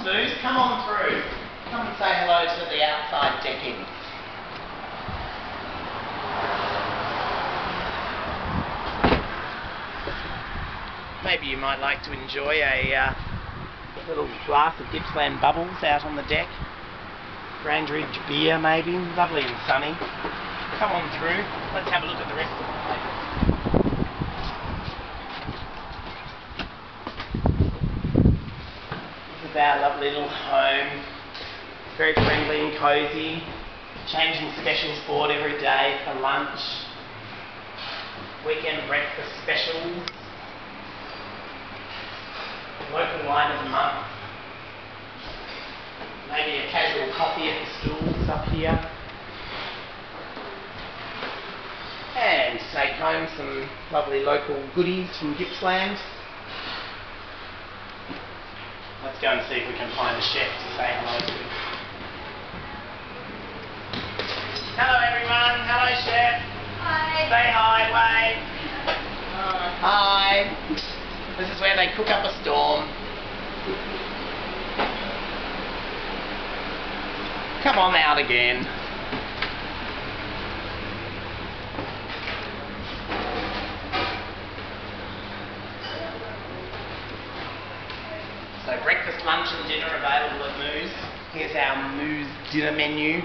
Moos. Come on through. Come and say hello to the outside decking. Maybe you might like to enjoy a little glass of Gippsland bubbles out on the deck. Grandridge beer maybe, lovely and sunny. Come on through, let's have a look at the rest of the place. This is our lovely little home. Very friendly and cosy. Changing specials board every day for lunch. Weekend breakfast specials. Local wine of the month. Maybe a casual coffee at the stools up here. And take home some lovely local goodies from Gippsland. Let's go and see if we can find a chef to say hello to. Hello everyone, hello chef. Hi. Say hi, wave. Hi. This is where they cook up a storm. Come on out again. So breakfast, lunch and dinner available at Moos. Here's our Moos dinner menu.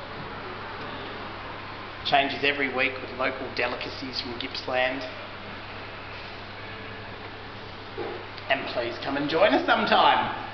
Changes every week with local delicacies from Gippsland. And please come and join us sometime.